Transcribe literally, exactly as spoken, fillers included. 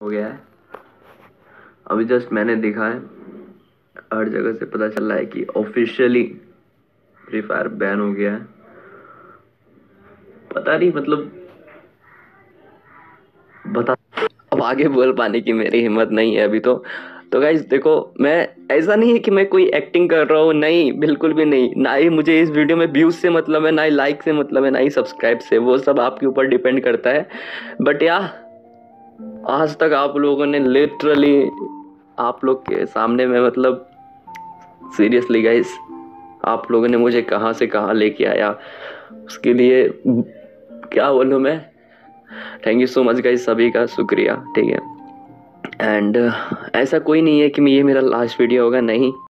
हो गया है। अभी जस्ट मैंने देखा है, हर जगह से पता चल रहा है कि ऑफिशियली फ्री फायर बैन हो गया है। पता नहीं, मतलब बता, अब आगे बोल पाने की मेरी हिम्मत नहीं है अभी तो। तो गाइज देखो, मैं ऐसा नहीं है कि मैं कोई एक्टिंग कर रहा हूँ, नहीं, बिल्कुल भी नहीं। ना ही मुझे इस वीडियो में व्यूज से मतलब है, ना ही लाइक से मतलब है, ना ही सब्सक्राइब से। वो सब आपके ऊपर डिपेंड करता है। बट या आज तक आप लोगों ने लिटरली, आप लोग के सामने में, मतलब सीरियसली गाइस, आप लोगों ने मुझे कहाँ से कहाँ लेके आया, उसके लिए क्या बोलूँ मैं। Thank you so much guys, सभी का शुक्रिया, ठीक है। एंड uh, ऐसा कोई नहीं है कि ये मेरा लास्ट वीडियो होगा, नहीं।